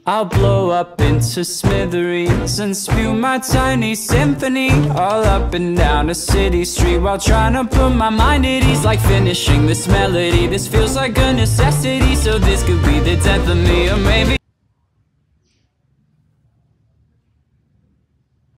I'll blow up into smithereens and spew my tiny symphony all up and down a city street, while trying to put my mind at ease. Like finishing this melody, this feels like a necessity, so this could be the death of me.